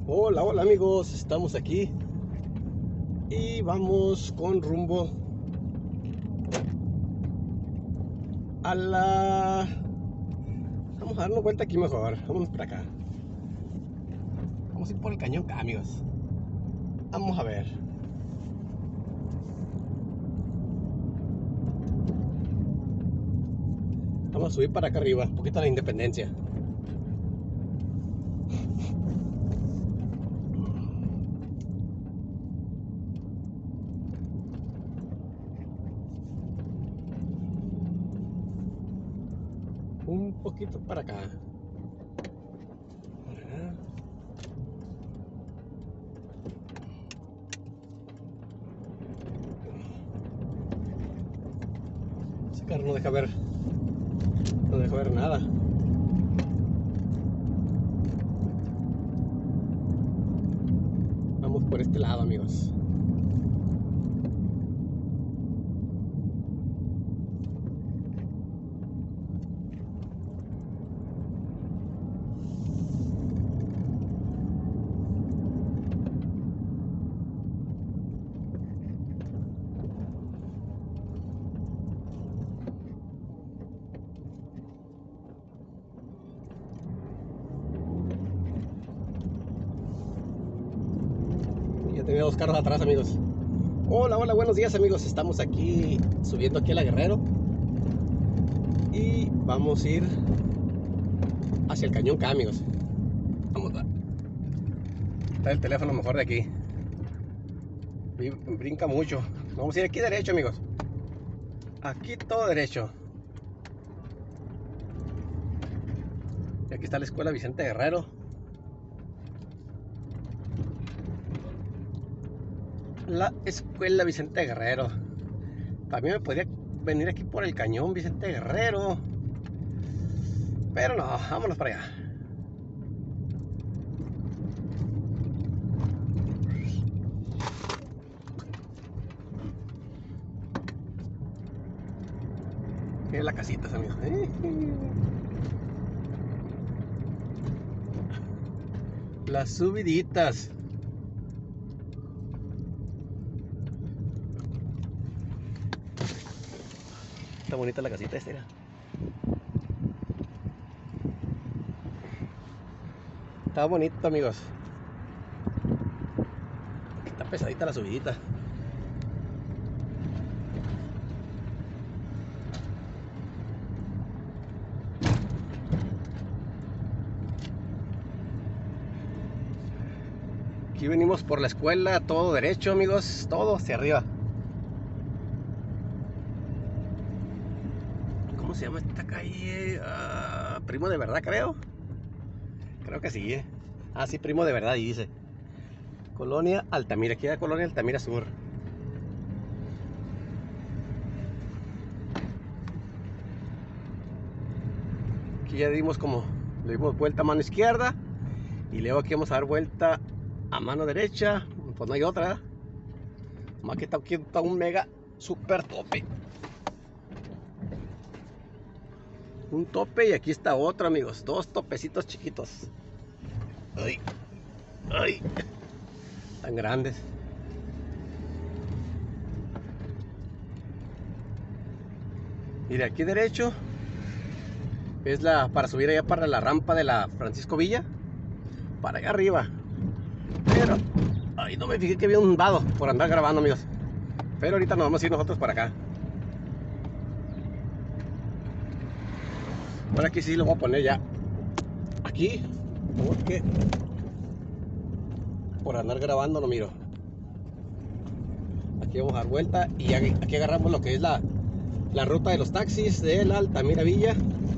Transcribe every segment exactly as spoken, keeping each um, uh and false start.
Hola, hola amigos, estamos aquí y vamos con rumbo a la... Vamos a dar una vuelta aquí mejor, vamos por acá. Vamos a ir por el cañón K, amigos. Vamos a ver. Vamos a subir para acá arriba, un poquito a la Independencia. Un poquito para acá. Por acá. Ese carro no deja ver, no deja ver nada. Vamos por este lado, amigos. Ya tenía dos carros atrás, amigos. Hola, hola, buenos días, amigos. Estamos aquí subiendo aquí a la Guerrero y vamos a ir hacia el cañón K, amigos. Vamos a está el teléfono mejor de aquí. Brinca mucho. Vamos a ir aquí derecho, amigos. Aquí todo derecho. Y aquí está la escuela Vicente Guerrero. La escuela Vicente Guerrero. También me podría venir aquí por el cañón Vicente Guerrero, pero no, vámonos para allá. Miren las casitas, amigos. Las subiditas. Está bonita la casita esta, mira. Está bonito, amigos. Está pesadita la subidita. Aquí venimos por la escuela, todo derecho, amigos, todo hacia arriba. ¿Cómo se llama esta calle? Uh, Primo de Verdad, creo. Creo que sí, ¿eh? Ah, sí, Primo de Verdad, y dice Colonia Altamira, aquí era Colonia Altamira Sur. Aquí ya dimos como, le dimos vuelta a mano izquierda. Y luego aquí vamos a dar vuelta a mano derecha. Pues no hay otra. Más que está aquí está un mega super tope. Un tope y aquí está otro, amigos. Dos topecitos chiquitos. Ay, ay, tan grandes. Y de aquí derecho es la para subir allá para la rampa de la Francisco Villa. Para allá arriba. Pero ahí no me fijé que había un vado por andar grabando, amigos. Pero ahorita nos vamos a ir nosotros para acá. Ahora aquí sí lo voy a poner ya aquí, porque por andar grabando no miro. Aquí vamos a dar vuelta y aquí agarramos lo que es la, la ruta de los taxis de la Altamira Villa.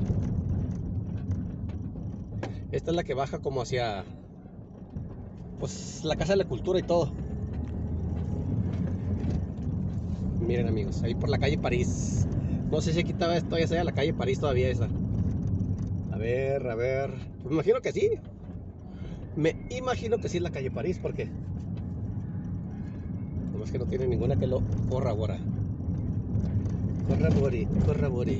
Esta es la que baja como hacia pues la Casa de la Cultura y todo. Miren, amigos, ahí por la calle París. No sé si aquí todavía sea la calle París todavía esa. A ver, a ver. Pues me imagino que sí. Me imagino que sí es la calle París, porque no es que no tiene ninguna que lo corrobora. Corrobore, corrobore.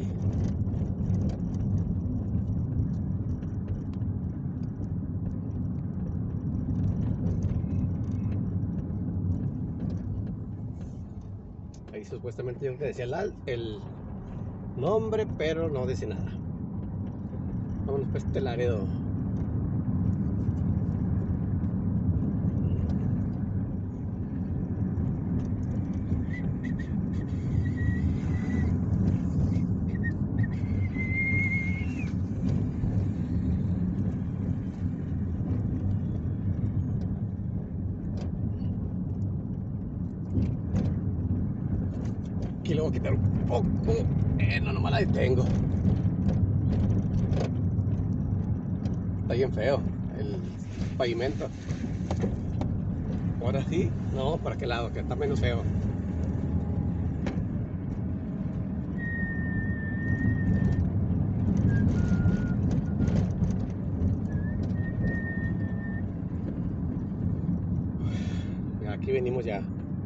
supuestamente yo que decía el, el nombre, pero no dice nada. Vámonos pues este Laredo. Aquí le voy a quitar un poco. Eh, no, nomás la detengo. Está bien feo el pavimento. Ahora sí, no, ¿para qué lado? Que está menos feo. Aquí venimos ya.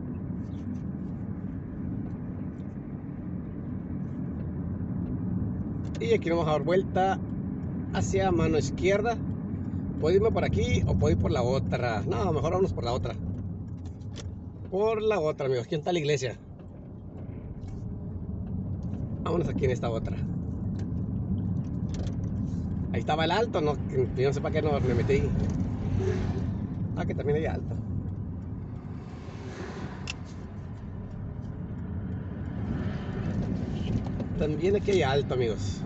Y aquí vamos a dar vuelta hacia mano izquierda. Puedo irme por aquí o puedo ir por la otra. No, mejor vamos por la otra. Por la otra, amigos. Aquí está la iglesia. Vámonos aquí en esta otra. Ahí estaba el alto, no, yo no sé para qué no me metí. Ah, que también hay alto. También aquí hay alto, amigos.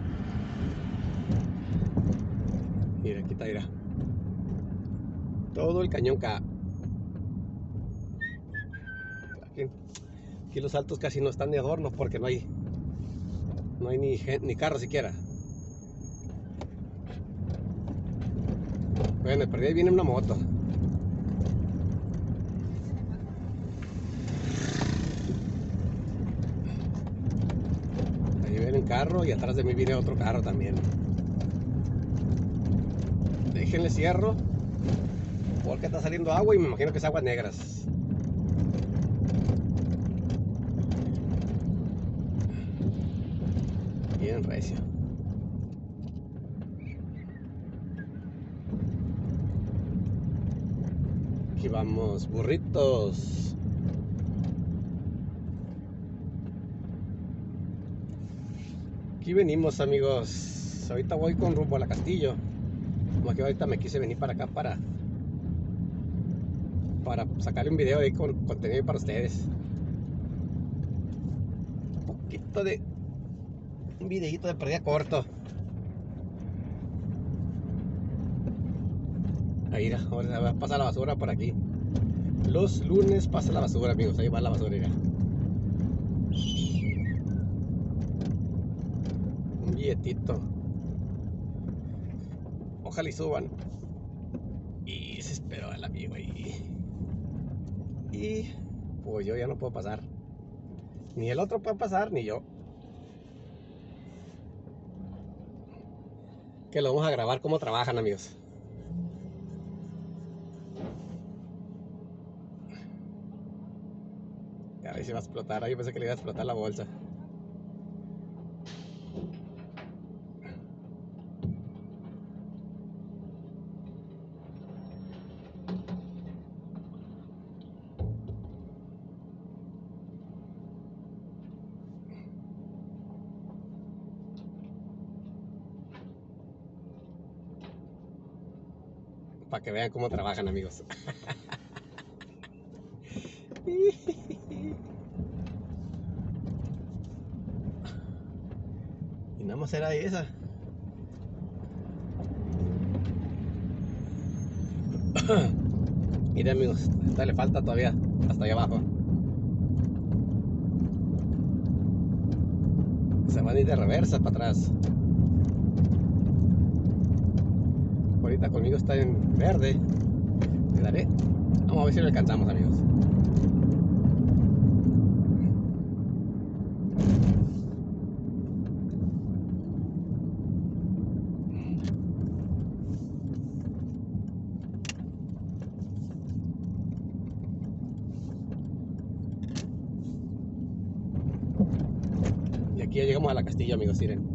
Mira, aquí está, mira. Todo el cañón K. Aquí, aquí los altos casi no están de adorno porque no hay no hay ni, ni carro siquiera. Bueno, perdí, ahí viene una moto. Ahí viene un carro y atrás de mí viene otro carro también. Déjenle cierro porque está saliendo agua y me imagino que es aguas negras. Bien recio. Aquí vamos, burritos. Aquí venimos, amigos. Ahorita voy con rumbo a la Castillo. Como que ahorita me quise venir para acá para para sacarle un video ahí con contenido para ustedes. Un poquito de un videito de pérdida corto. Ahí, ahora va a pasar la basura por aquí. Los lunes pasa la basura, amigos. Ahí va la basura, mira. Un billetito. Ojalá y suban. Y se esperó el amigo ahí. Y pues yo ya no puedo pasar. Ni el otro puede pasar, ni yo. Que lo vamos a grabar cómo trabajan, amigos. A ver si va a explotar. Ahí pensé que le iba a explotar la bolsa. Para que vean cómo trabajan, amigos. Y nada más era esa. Miren, amigos, esta le falta todavía hasta allá abajo. Se van a ir de reversa para atrás. Ahorita conmigo está en verde. Le daré. Vamos a ver si lo alcanzamos, amigos. Y aquí ya llegamos a la Castillo, amigos, miren.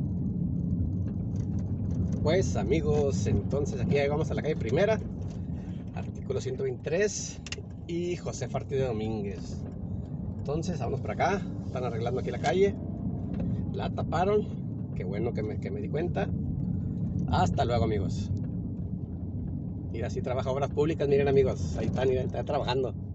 Pues, amigos, entonces aquí llegamos a la calle Primera. Artículo ciento veintitrés y José Martí de Domínguez. Entonces, vamos por acá. Están arreglando aquí la calle. La taparon. Qué bueno que me, que me di cuenta. Hasta luego, amigos. Mira, así trabaja Obras Públicas. Miren, amigos, ahí están, miren, están trabajando.